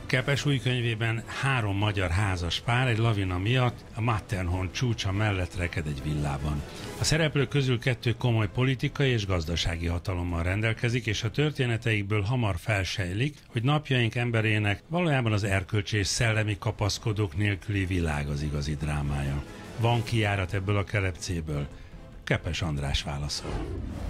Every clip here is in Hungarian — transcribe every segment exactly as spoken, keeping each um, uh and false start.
Kepes új könyvében három magyar házas pár egy lavina miatt a Matterhorn csúcsa mellett reked egy villában. A szereplők közül kettő komoly politikai és gazdasági hatalommal rendelkezik, és a történeteikből hamar felsejlik, hogy napjaink emberének valójában az erkölcsi és szellemi kapaszkodók nélküli világ az igazi drámája. Van kijárat ebből a kelepcéből? Kepes András válaszol.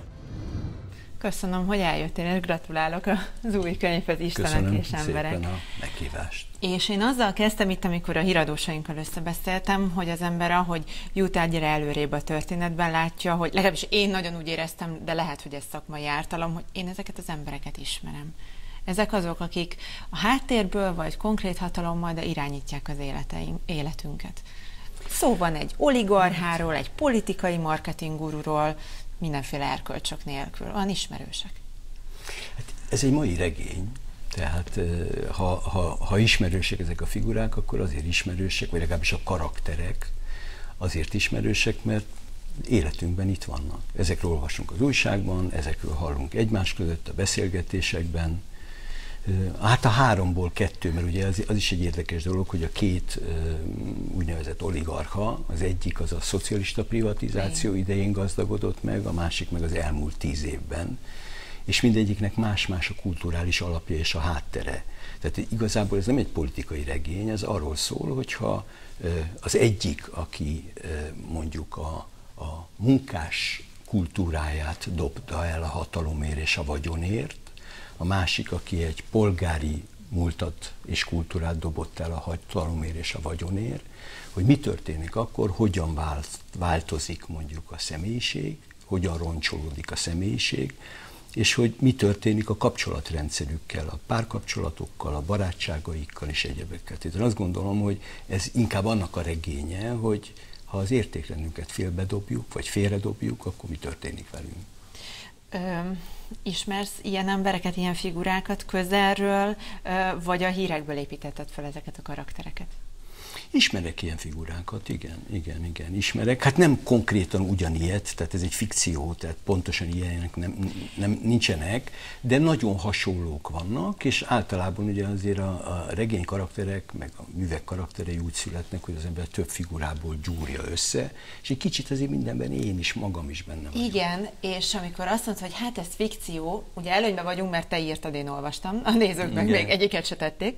Köszönöm, hogy eljöttél, és gratulálok az új könyvhez, Istenek Köszönöm és emberek. szépen a meghívást. És én azzal kezdtem itt, amikor a híradósainkkal összebeszéltem, hogy az ember, ahogy jut egyre előrébb a történetben, látja, hogy legalábbis én nagyon úgy éreztem, de lehet, hogy ez szakmai ártalom, hogy én ezeket az embereket ismerem. Ezek azok, akik a háttérből vagy konkrét hatalommal, de irányítják az életeink, életünket. Szó van egy oligarcháról, egy politikai marketinggururól, mindenféle erkölcsök nélkül. Van ismerősek. Hát ez egy mai regény, tehát ha, ha, ha ismerősek ezek a figurák, akkor azért ismerősek, vagy legalábbis a karakterek azért ismerősek, mert életünkben itt vannak. Ezekről olvasunk az újságban, ezekről hallunk egymás között a beszélgetésekben. Hát a háromból kettő, mert ugye az, az is egy érdekes dolog, hogy a két úgynevezett oligarcha, az egyik az a szocialista privatizáció idején gazdagodott meg, a másik meg az elmúlt tíz évben, és mindegyiknek más-más a kulturális alapja és a háttere. Tehát igazából ez nem egy politikai regény, ez arról szól, hogyha az egyik, aki mondjuk a, a munkás kultúráját dobta el a hatalomért és a vagyonért, a másik, aki egy polgári múltat és kultúrát dobott el a hatalomért és a vagyonért, hogy mi történik akkor, hogyan változik mondjuk a személyiség, hogyan roncsolódik a személyiség, és hogy mi történik a kapcsolatrendszerükkel, a párkapcsolatokkal, a barátságaikkal és egyebekkel. Tehát én azt gondolom, hogy ez inkább annak a regénye, hogy ha az értékrendünket félbedobjuk, vagy félredobjuk, akkor mi történik velünk. Ö, ismersz ilyen embereket, ilyen figurákat közelről, ö, vagy a hírekből építetted fel ezeket a karaktereket? Ismerek ilyen figurákat, igen, igen, igen, ismerek. Hát nem konkrétan ugyanilyet, tehát ez egy fikció, tehát pontosan ilyenek nem, nem, nincsenek, de nagyon hasonlók vannak, és általában ugye azért a, a regény karakterek, meg a művek karakterei úgy születnek, hogy az ember több figurából gyúrja össze, és egy kicsit azért mindenben én is, magam is benne vagyok. Igen, és amikor azt mondod, hogy hát ez fikció, ugye előnyben vagyunk, mert te írtad, én olvastam, a nézők meg még egyiket se tették,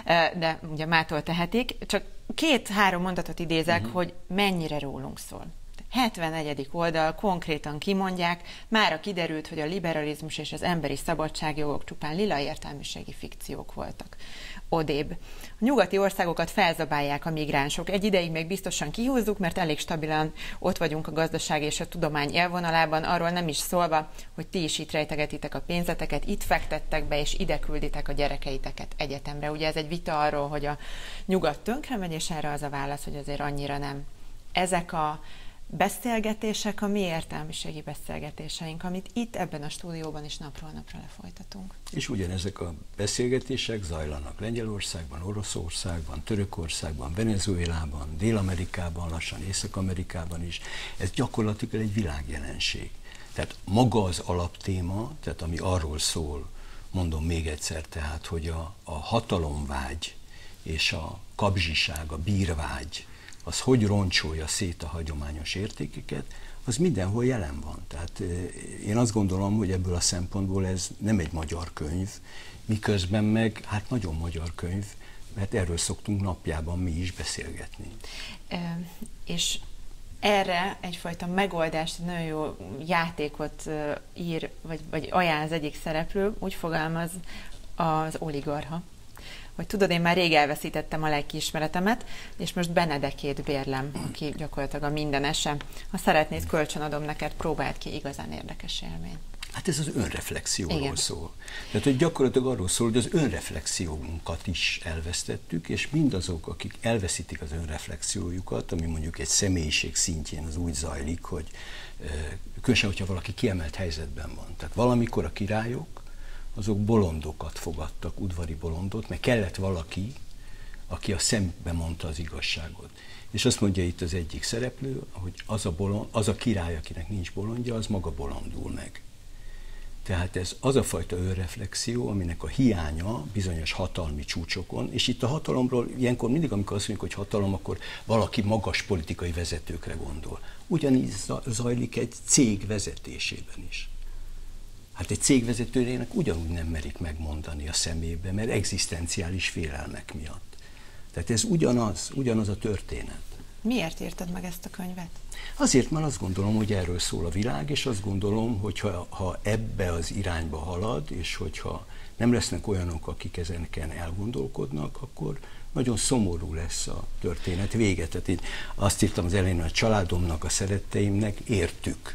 de ugye mától tehetik, csak két-három mondatot idézek, uh-huh. hogy mennyire rólunk szól. hetvennegyedik oldal konkrétan kimondják, mára kiderült, hogy a liberalizmus és az emberi szabadságjogok csupán lila értelmiségi fikciók voltak. Odébb. A nyugati országokat felzabálják a migránsok. Egy ideig még biztosan kihúzzuk, mert elég stabilan ott vagyunk a gazdaság és a tudomány élvonalában, arról nem is szólva, hogy ti is itt rejtegetitek a pénzeteket, itt fektettek be, és ide külditek a gyerekeiteket egyetemre. Ugye ez egy vita arról, hogy a nyugat tönkre megy, és erre az a válasz, hogy azért annyira nem. Ezek a beszélgetések a mi értelmiségi beszélgetéseink, amit itt ebben a stúdióban is napról napra lefolytatunk. És ugyanezek a beszélgetések zajlanak Lengyelországban, Oroszországban, Törökországban, Venezuelában, Dél-Amerikában, lassan Észak-Amerikában is. Ez gyakorlatilag egy világjelenség. Tehát maga az alaptéma, tehát ami arról szól, mondom még egyszer, tehát, hogy a, a hatalomvágy és a kapzsiság, a bírvágy, az hogy roncsolja szét a hagyományos értékeket, az mindenhol jelen van. Tehát én azt gondolom, hogy ebből a szempontból ez nem egy magyar könyv, miközben meg, hát nagyon magyar könyv, mert erről szoktunk napjában mi is beszélgetni. E, és erre egyfajta megoldást, egy nagyon jó játékot ír, vagy, vagy ajánl az egyik szereplő, úgy fogalmaz az oligarcha, hogy tudod, én már rég elveszítettem a lelkiismeretemet, és most Benedekét bérlem, aki gyakorlatilag a mindenese. Ha szeretnéd, kölcsönadom neked, próbáld ki, igazán érdekes élmény. Hát ez az önreflexióról Igen. szól. Tehát, hogy gyakorlatilag arról szól, hogy az önreflexiónkat is elvesztettük, és mindazok, akik elveszítik az önreflexiójukat, ami mondjuk egy személyiség szintjén az úgy zajlik, hogy különösen, hogyha valaki kiemelt helyzetben van. Tehát valamikor a királyok, azok bolondokat fogadtak, udvari bolondot, mert kellett valaki, aki a szembe mondta az igazságot. És azt mondja itt az egyik szereplő, hogy az a, bolond, az a király, akinek nincs bolondja, az maga bolondul meg. Tehát ez az a fajta önreflexió, aminek a hiánya bizonyos hatalmi csúcsokon, és itt a hatalomról ilyenkor mindig, amikor azt mondjuk, hogy hatalom, akkor valaki magas politikai vezetőkre gondol. Ugyanígy zajlik egy cég vezetésében is. Hát egy cégvezetőjének ugyanúgy nem merik megmondani a szemébe, mert egzisztenciális félelmek miatt. Tehát ez ugyanaz, ugyanaz a történet. Miért írtad meg ezt a könyvet? Azért, mert azt gondolom, hogy erről szól a világ, és azt gondolom, hogy ha, ha ebbe az irányba halad, és hogyha nem lesznek olyanok, akik ezenken elgondolkodnak, akkor nagyon szomorú lesz a történet vége. Tehát én azt írtam az elején, a családomnak, a szeretteimnek értük.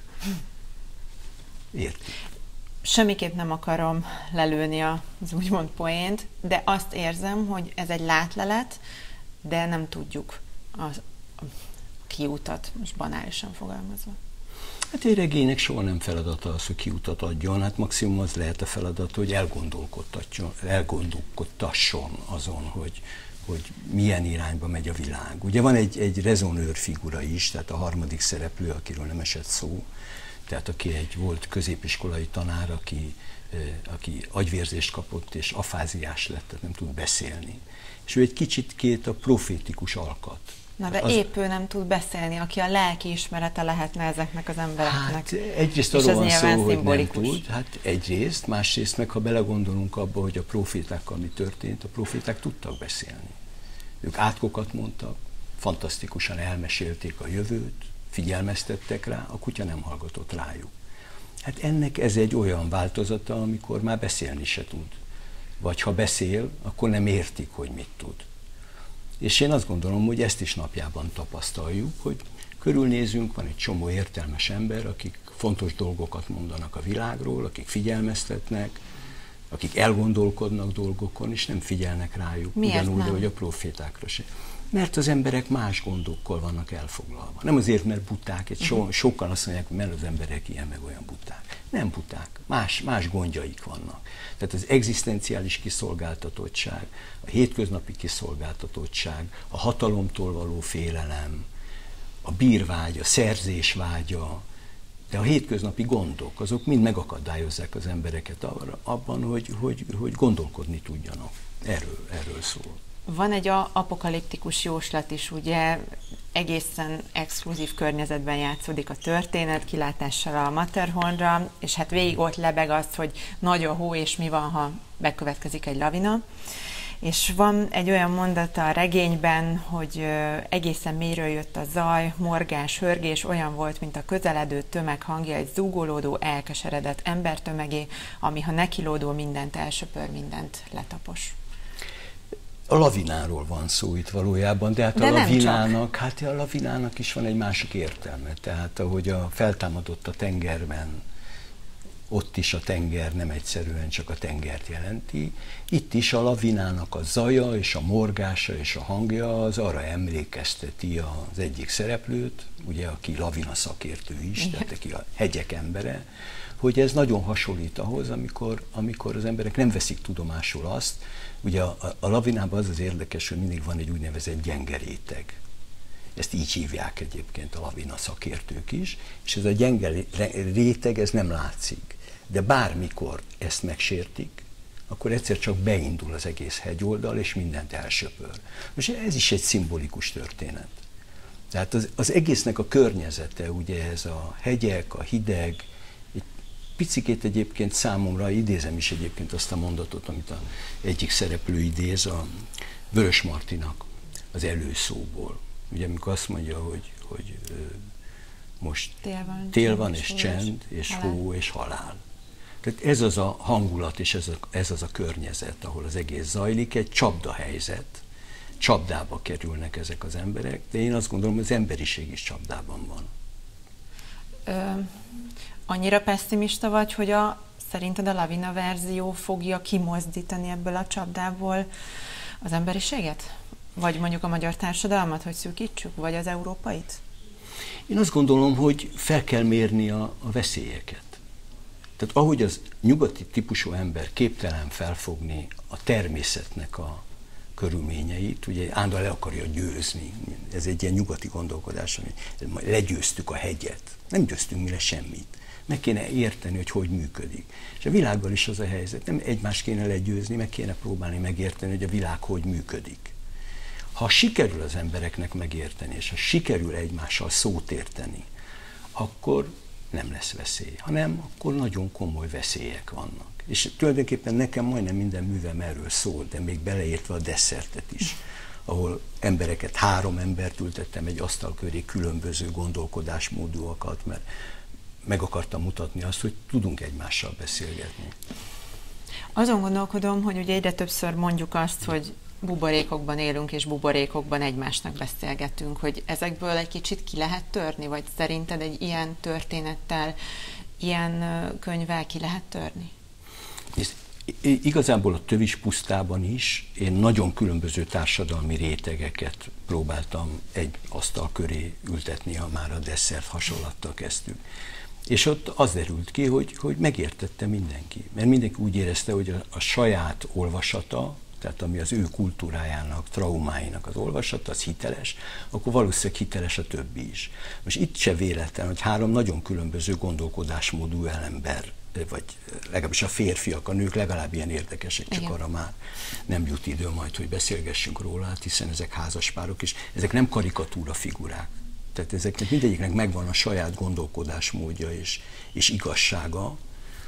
Értük. Semmiképp nem akarom lelőni az úgymond poént, de azt érzem, hogy ez egy látlelet, de nem tudjuk a, a kiutat, most banálisan fogalmazva. Hát egy regénynek soha nem feladata az, hogy kiutat adjon, hát maximum az lehet a feladat, hogy elgondolkodtasson azon, hogy, hogy milyen irányba megy a világ. Ugye van egy, egy rezonőr figura is, tehát a harmadik szereplő, akiről nem esett szó, tehát aki egy volt középiskolai tanár, aki, aki agyvérzést kapott és afáziás lett, tehát nem tud beszélni. És ő egy kicsit két a profétikus alkat. Na de az... épp ő nem tud beszélni, aki a lelki ismerete lehetne ezeknek az embereknek. Hát egyrészt arról van szó, hogy nem tud, hát egyrészt, másrészt meg ha belegondolunk abba, hogy a profétákkal mi történt, a proféták tudtak beszélni. Ők átkokat mondtak, fantasztikusan elmesélték a jövőt, figyelmeztettek rá, a kutya nem hallgatott rájuk. Hát ennek ez egy olyan változata, amikor már beszélni se tud. Vagy ha beszél, akkor nem értik, hogy mit tud. És én azt gondolom, hogy ezt is napjában tapasztaljuk, hogy körülnézünk, van egy csomó értelmes ember, akik fontos dolgokat mondanak a világról, akik figyelmeztetnek, akik elgondolkodnak dolgokon, és nem figyelnek rájuk. Miért ugyanúgy, nem? ahogy a profétákra se. Mert az emberek más gondokkal vannak elfoglalva. Nem azért, mert buták, egy so, uh-huh. sokan azt mondják, hogy mert az emberek ilyen meg olyan buták. Nem buták, más, más gondjaik vannak. Tehát az egzisztenciális kiszolgáltatottság, a hétköznapi kiszolgáltatottság, a hatalomtól való félelem, a bírvágy, a szerzés vágya, de a hétköznapi gondok, azok mind megakadályozzák az embereket arra, abban, hogy, hogy, hogy gondolkodni tudjanak. Erről, erről szól. Van egy apokaliptikus jóslat is, ugye egészen exkluzív környezetben játszódik a történet, kilátással a Matterhornra, és hát végig ott lebeg az, hogy nagy a hó, és mi van, ha bekövetkezik egy lavina. És van egy olyan mondata a regényben, hogy egészen mélyről jött a zaj, morgás, hörgés, olyan volt, mint a közeledő tömeg hangja egy zúgolódó, elkeseredett embertömegé, ami ha nekilódul, mindent elsöpör, mindent letapos. A lavináról van szó itt valójában, de hát de a lavinának, hát a lavinának is van egy másik értelme. Tehát ahogy a feltámadott a tengerben, ott is a tenger nem egyszerűen csak a tengert jelenti. Itt is a lavinának a zaja és a morgása és a hangja az arra emlékezteti az egyik szereplőt, ugye, aki lavina szakértő is, igen. Tehát aki a hegyek embere, hogy ez nagyon hasonlít ahhoz, amikor, amikor az emberek nem veszik tudomásul azt. Ugye a, a, a lavinában az az érdekes, hogy mindig van egy úgynevezett gyenge réteg. Ezt így hívják egyébként a lavina szakértők is, és ez a gyenge réteg, ez nem látszik. De bármikor ezt megsértik, akkor egyszer csak beindul az egész hegyoldal, és mindent elsöpör. Most ez is egy szimbolikus történet. Tehát az, az egésznek a környezete, ugye ez a hegyek, a hideg, egy picikét egyébként számomra, idézem is egyébként azt a mondatot, amit a egyik szereplő idéz, a Vörös Martinak az előszóból. Ugye amikor azt mondja, hogy, hogy most tél van, tél van és csend, és halál. hó és halál. Tehát ez az a hangulat, és ez, a, ez az a környezet, ahol az egész zajlik, egy csapdahelyzet. Csapdába kerülnek ezek az emberek, de én azt gondolom, hogy az emberiség is csapdában van. Ö, annyira pessimista vagy, hogy a, szerinted a lavina verzió fogja kimozdítani ebből a csapdából az emberiséget? Vagy mondjuk a magyar társadalmat, hogy szűkítsük, vagy az európait? Én azt gondolom, hogy fel kell mérni a, a veszélyeket. Tehát ahogy az nyugati típusú ember képtelen felfogni a természetnek a körülményeit, ugye állandóan le akarja győzni. Ez egy ilyen nyugati gondolkodás, hogy legyőztük a hegyet. Nem győztünk mi le semmit. Meg kéne érteni, hogy hogy működik. És a világgal is az a helyzet. Nem egymást kéne legyőzni, meg kéne próbálni megérteni, hogy a világ hogy működik. Ha sikerül az embereknek megérteni, és ha sikerül egymással szót érteni, akkor nem lesz veszély, hanem akkor nagyon komoly veszélyek vannak. És tulajdonképpen nekem majdnem minden művem erről szól, de még beleértve a desszertet is, ahol embereket, három embert ültettem egy asztal köré, különböző gondolkodásmódúakat, mert meg akartam mutatni azt, hogy tudunk egymással beszélgetni. Azon gondolkodom, hogy ugye egyre többször mondjuk azt, hogy buborékokban élünk, és buborékokban egymásnak beszélgetünk, hogy ezekből egy kicsit ki lehet törni, vagy szerinted egy ilyen történettel, ilyen könyvvel ki lehet törni? És igazából a Tövis pusztában is én nagyon különböző társadalmi rétegeket próbáltam egy asztal köré ültetni, ha már a desszert hasonlattal kezdtük. És ott az derült ki, hogy, hogy megértette mindenki. Mert mindenki úgy érezte, hogy a, a saját olvasata, tehát ami az ő kultúrájának, traumáinak az olvasata, az hiteles, akkor valószínűleg hiteles a többi is. Most itt se véletlen, hogy három nagyon különböző gondolkodásmódú ember, vagy legalábbis a férfiak, a nők legalább ilyen érdekesek, csak igen. Arra már nem jut idő majd, hogy beszélgessünk róla, hiszen ezek házaspárok, és ezek nem karikatúra figurák. Tehát ezeknek mindegyiknek megvan a saját gondolkodásmódja és, és igazsága,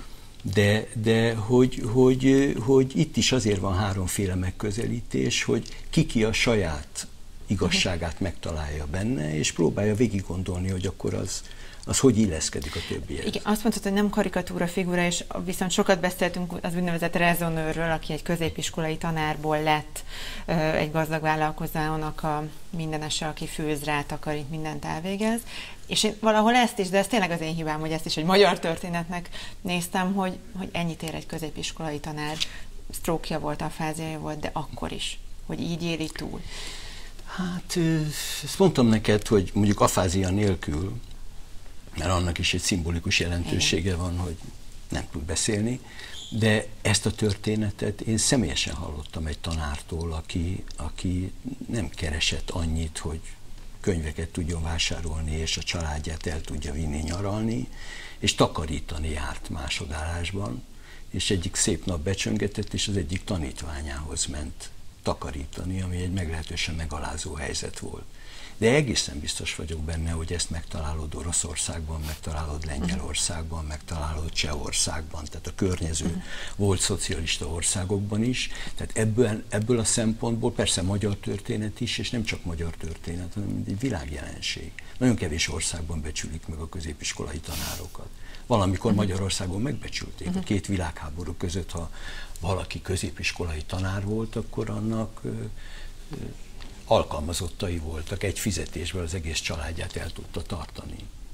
de, de hogy, hogy, hogy itt is azért van háromféle megközelítés, hogy ki-ki a saját igazságát megtalálja benne, és próbálja végig gondolni, hogy akkor az, az hogy illeszkedik a többihez. Igen, azt mondtad, hogy nem karikatúra figura, és viszont sokat beszéltünk az úgynevezett rezonőrről, aki egy középiskolai tanárból lett egy gazdag vállalkozónak a mindenese, aki főz rá, takarít, mindent elvégez. És én valahol ezt is, de ez tényleg az én hibám, hogy ezt is egy magyar történetnek néztem, hogy, hogy ennyit ér egy középiskolai tanár. Sztrókja volt, afáziája volt, de akkor is, hogy így éli túl. Hát, ezt mondtam neked, hogy mondjuk afázia nélkül, mert annak is egy szimbolikus jelentősége van, hogy nem tud beszélni, de ezt a történetet én személyesen hallottam egy tanártól, aki, aki nem keresett annyit, hogy könyveket tudjon vásárolni, és a családját el tudja vinni nyaralni, és takarítani járt másodállásban, és egyik szép nap becsöngetett, és az egyik tanítványához ment takarítani, ami egy meglehetősen megalázó helyzet volt. De egészen biztos vagyok benne, hogy ezt megtalálod Oroszországban, megtalálod Lengyelországban, megtalálod Csehországban, tehát a környező uh-huh. volt szocialista országokban is. Tehát ebből, ebből a szempontból persze magyar történet is, és nem csak magyar történet, hanem egy világjelenség. Nagyon kevés országban becsülik meg a középiskolai tanárokat. Valamikor uh-huh. Magyarországon megbecsülték. Uh-huh. A két világháború között, ha valaki középiskolai tanár volt, akkor annak ö, ö, alkalmazottai voltak, egy fizetésből az egész családját el tudta tartani.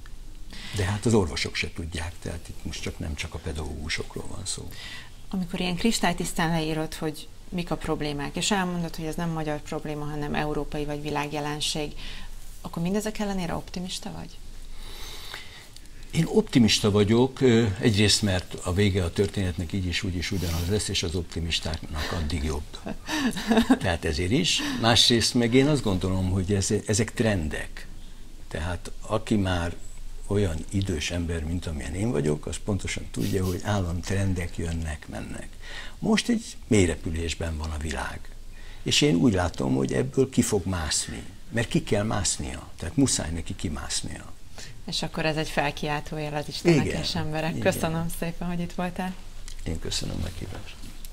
De hát az orvosok se tudják, tehát itt most csak nem csak a pedagógusokról van szó. Amikor ilyen kristálytisztán leírod, hogy mik a problémák, és elmondod, hogy ez nem magyar probléma, hanem európai vagy világjelenség, akkor mindezek ellenére optimista vagy? Én optimista vagyok, egyrészt, mert a vége a történetnek így is, úgy is ugyanaz lesz, és az optimistáknak addig jobb. Tehát ezért is. Másrészt meg én azt gondolom, hogy ez, ezek trendek. Tehát aki már olyan idős ember, mint amilyen én vagyok, az pontosan tudja, hogy állandóan trendek jönnek, mennek. Most egy mélyrepülésben van a világ. És én úgy látom, hogy ebből ki fog mászni. Mert ki kell másznia. Tehát muszáj neki kimásznia. És akkor ez egy felkiáltójel az Istennek és emberek. Köszönöm szépen, hogy itt voltál. Én köszönöm a meghívást.